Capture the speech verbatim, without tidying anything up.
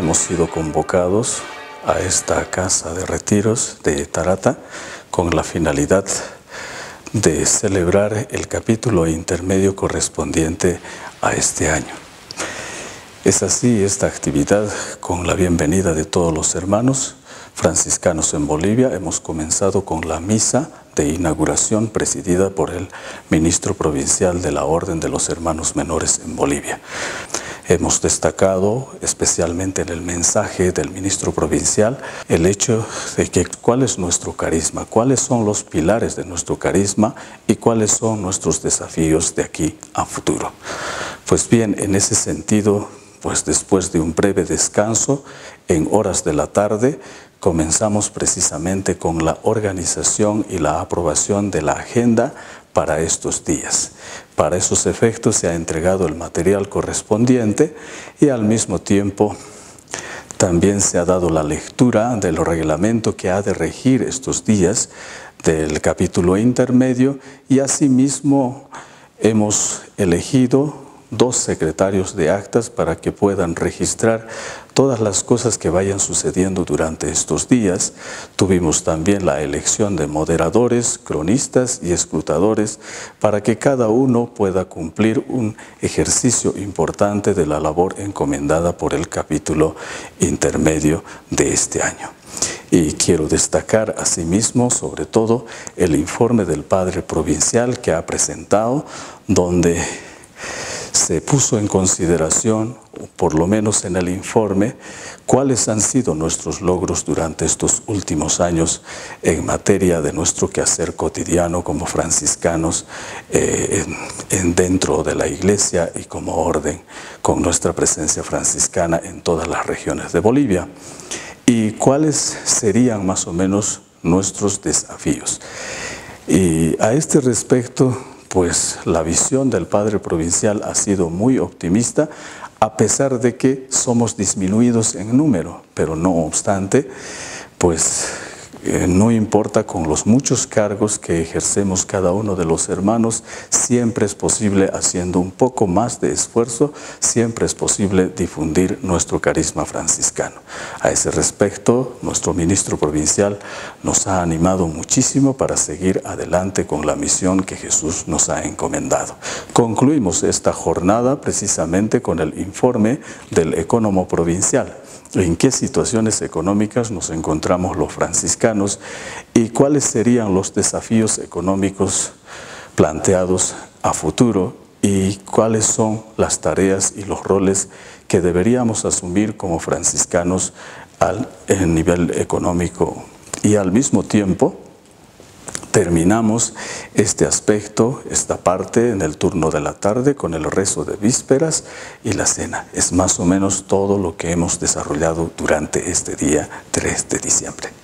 hemos sido convocados a esta casa de retiros de Tarata con la finalidad de celebrar el capítulo intermedio correspondiente a este año. Es así esta actividad, con la bienvenida de todos los hermanos franciscanos en Bolivia. Hemos comenzado con la misa de inauguración presidida por el ministro provincial de la Orden de los Hermanos Menores en Bolivia. Hemos destacado especialmente en el mensaje del ministro provincial el hecho de que cuál es nuestro carisma, cuáles son los pilares de nuestro carisma y cuáles son nuestros desafíos de aquí a futuro. Pues bien, en ese sentido, pues después de un breve descanso, en horas de la tarde, comenzamos precisamente con la organización y la aprobación de la agenda para estos días. Para esos efectos se ha entregado el material correspondiente y al mismo tiempo también se ha dado la lectura del reglamento que ha de regir estos días del capítulo intermedio, y asimismo hemos elegido dos secretarios de actas para que puedan registrar todas las cosas que vayan sucediendo durante estos días. Tuvimos también la elección de moderadores, cronistas y escrutadores para que cada uno pueda cumplir un ejercicio importante de la labor encomendada por el capítulo intermedio de este año. Y quiero destacar asimismo, sobre todo, el informe del Padre Provincial que ha presentado, donde se puso en consideración, por lo menos en el informe, cuáles han sido nuestros logros durante estos últimos años en materia de nuestro quehacer cotidiano como franciscanos eh, en, en dentro de la Iglesia y como orden, con nuestra presencia franciscana en todas las regiones de Bolivia. Y cuáles serían más o menos nuestros desafíos. Y a este respecto, pues la visión del Padre Provincial ha sido muy optimista, a pesar de que somos disminuidos en número, pero no obstante, pues eh, no importa, con los muchos cargos que ejercemos cada uno de los hermanos, siempre es posible, haciendo un poco más de esfuerzo, siempre es posible difundir nuestro carisma franciscano. A ese respecto, nuestro ministro provincial nos ha animado muchísimo para seguir adelante con la misión que Jesús nos ha encomendado. Concluimos esta jornada precisamente con el informe del ecónomo provincial. ¿En qué situaciones económicas nos encontramos los franciscanos y cuáles serían los desafíos económicos planteados a futuro y cuáles son las tareas y los roles que deberíamos asumir como franciscanos al en nivel económico? Y al mismo tiempo terminamos este aspecto, esta parte, en el turno de la tarde con el rezo de vísperas y la cena. Es más o menos todo lo que hemos desarrollado durante este día tres de diciembre.